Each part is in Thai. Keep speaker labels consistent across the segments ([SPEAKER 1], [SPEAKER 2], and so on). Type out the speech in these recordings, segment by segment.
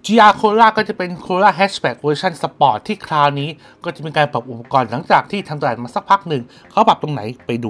[SPEAKER 1] GR Corolla ก็จะเป็น Corolla Hatchback เวอร์ชันสปอร์ตที่คราวนี้ก็จะมีการปรับอุปกรณ์หลังจากที่ทำตลาดมาสักพักหนึ่งเขาปรับตรงไหนไปดู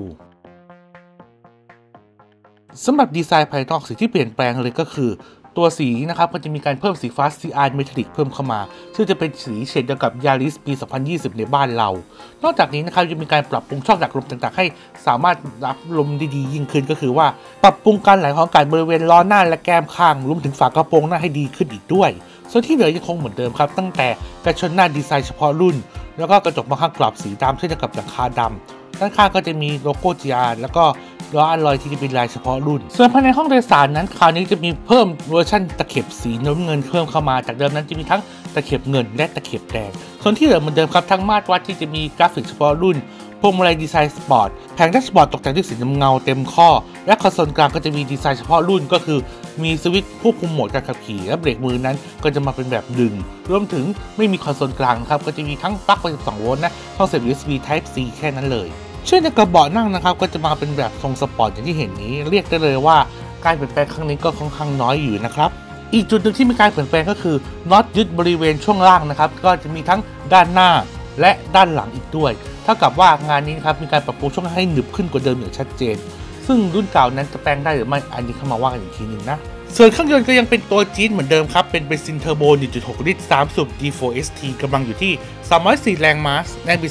[SPEAKER 1] สำหรับดีไซน์ภายนอกสิ่งที่เปลี่ยนแปลงเลยก็คือตัวสีนะครับก็จะมีการเพิ่มสีฟ้า CR Metallic เพิ่มเข้ามาซึ่งจะเป็นสีเฉดเดียวกับ Yaris ปี 2020 ในบ้านเรานอกจากนี้นะครับจะมีการปรับปรุงช่องดักลมต่างๆให้สามารถรับลมได้ดียิ่งขึ้นก็คือว่าปรับปรุงการไหลของอากาศบริเวณล้อหน้าและแก้มข้างรวมถึงฝากระโปรงหน้าให้ดีขึ้นอีกด้วยส่วนที่เหลือยังคงเหมือนเดิมครับตั้งแต่กระชนหน้าดีไซน์เฉพาะรุ่นแล้วก็กระจกมองข้างกรอบสีดำเช่นเดียวกับหลังคาดำด้านข้างก็จะมีโลโก้ GR แล้วก็ล้ออัลลอยที่เป็นลายเฉพาะรุ่นส่วนภายในห้องโดยสารนั้นคราวนี้จะมีเพิ่มเวอร์ชันตะเข็บสีน้ำเงินเพิ่มเข้ามาจากเดิมนั้นจะมีทั้งตะเข็บเงินและตะเข็บแดงส่วนที่เหลือเหมือนเดิมครับทั้งมาตรวัดที่จะมีกราฟิกเฉพาะรุ่นพวงมาลัยดีไซน์สปอร์ตแผงแดชบอร์ดตกแต่งด้วยสีน้ำเงาเต็มข้อและคอนโซลกลางก็จะมีดีไซน์เฉพาะรุ่นก็คือมีสวิตช์ควบคุมโหมดการขับขี่และเบรกมือนั้นก็จะมาเป็นแบบดึงรวมถึงไม่มีคอนโซลกลางครับก็จะมีทั้งปลั๊กไฟ12 โวลต์นะช่องเสียบ USB Type C แค่นั้นเลยเช่นกับเบาะนั่งนะครับก็จะมาเป็นแบบทรงสปอร์ตอย่างที่เห็นนี้เรียกได้เลยว่าการเปลี่ยนแปลงครั้งนี้ก็ค่อนข้างน้อยอยู่นะครับอีกจุดหนึ่งที่มีการเปลี่ยนแปลงก็คือน็อตยึดบริเวณช่วงล่างนะครับก็จะมีทั้งด้านหน้าและด้านหลังอีกด้วยเท่ากับว่างานนี้ครับมีการปรับปรุงช่วงให้หนึบขึ้นกว่าเดิมอย่างชัดเจนซึ่งรุ่นเก่านั้นจะแปลงได้หรือไม่อันนี้เข้ามาว่ากันอีกทีหนึ่งนะส่วนเครื่องยนต์ก็ยังเป็นตัวจี๊ดเหมือนเดิมครับเป็นเบนซินเทอร์โบ 1.6 ลิตร 3 สูบ D4ST กำลังอยู่ที่304 แรงม้าแรงบิด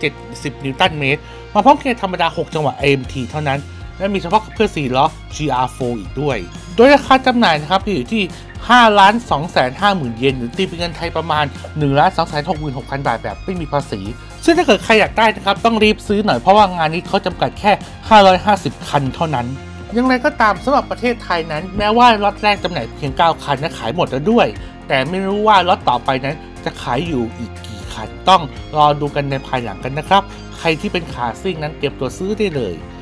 [SPEAKER 1] 370 นิวตันเมตรมาพร้อมเกียร์ธรรมดา 6 จังหวะ AMT เท่านั้นและมีเฉพาะขับเคลื่อน4 ล้อ GR4 อีกด้วยโดยราคาจำหน่ายนะครับอยู่ที่ 5,250,000 เยนหรือตีเป็นเงินไทยประมาณ 1,266,000 บาทแบบไม่มีภาษีซึ่งถ้าเกิดใครอยากได้นะครับต้องรีบซื้อหน่อยเพราะว่างานนี้เขาจำกัดแค่550 คันเท่านั้นอย่างไรก็ตามสำหรับประเทศไทยนั้นแม้ว่าล็อตแรกจำหน่ายเพียง9 คันนะขายหมดแล้วด้วยแต่ไม่รู้ว่าล็อตต่อไปนั้นจะขายอยู่อีกกี่คันต้องรอดูกันในภายหลังกันนะครับใครที่เป็นขาซิ่งนั้นเตรียมตัวซื้อได้เลย